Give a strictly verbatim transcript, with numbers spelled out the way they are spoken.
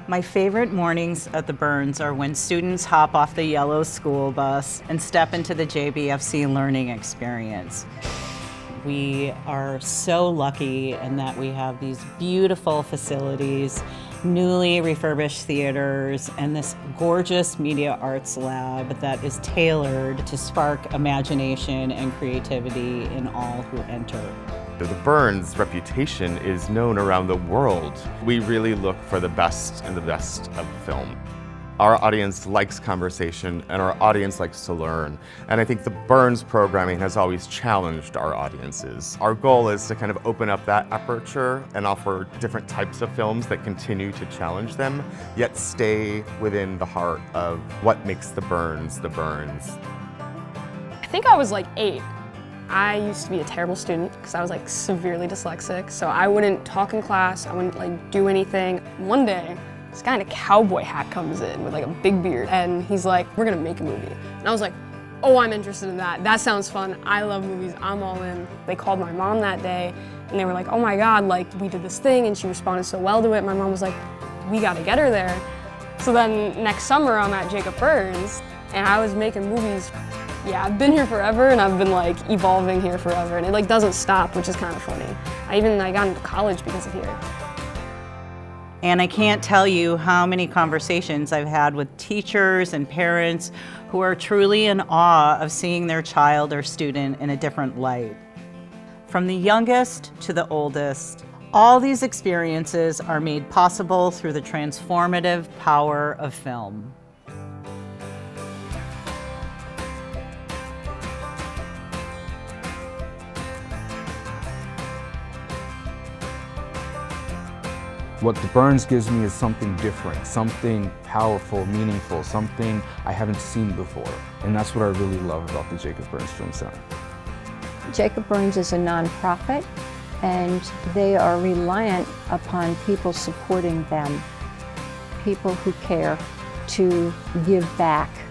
My favorite mornings at the Burns are when students hop off the yellow school bus and step into the J B F C learning experience. We are so lucky in that we have these beautiful facilities, newly refurbished theaters, and this gorgeous media arts lab that is tailored to spark imagination and creativity in all who enter. The Burns' reputation is known around the world. We really look for the best and the best of film. Our audience likes conversation, and our audience likes to learn. And I think the Burns programming has always challenged our audiences. Our goal is to kind of open up that aperture and offer different types of films that continue to challenge them, yet stay within the heart of what makes the Burns the Burns. I think I was like eight. I used to be a terrible student because I was like severely dyslexic, so I wouldn't talk in class, I wouldn't like do anything. One day, this guy in a cowboy hat comes in with like a big beard, and he's like, we're gonna make a movie. And I was like, oh, I'm interested in that. That sounds fun. I love movies, I'm all in. They called my mom that day, and they were like, oh my God, like we did this thing, and she responded so well to it. My mom was like, we gotta get her there. So then next summer, I'm at Jacob Burns, and I was making movies. Yeah, I've been here forever, and I've been like evolving here forever, and it like doesn't stop, which is kind of funny. I even I got into college because of here. And I can't tell you how many conversations I've had with teachers and parents who are truly in awe of seeing their child or student in a different light. From the youngest to the oldest, all these experiences are made possible through the transformative power of film. What the Burns gives me is something different, something powerful, meaningful, something I haven't seen before. And that's what I really love about the Jacob Burns Film Center. Jacob Burns is a nonprofit, and they are reliant upon people supporting them, people who care to give back